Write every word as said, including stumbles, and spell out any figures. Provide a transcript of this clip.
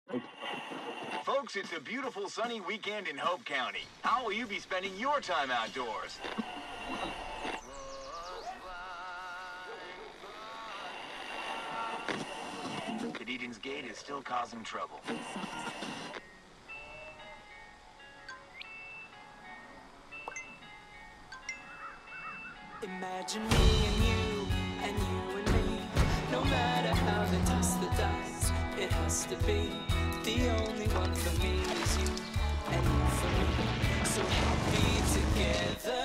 Folks, it's a beautiful sunny weekend in Hope County. How will you be spending your time outdoors? But Eden's Gate is still causing trouble. Imagine me and you, and you and me. No matter how they toss the dice, it has to be. The only one for me is you, and you for me. So happy together.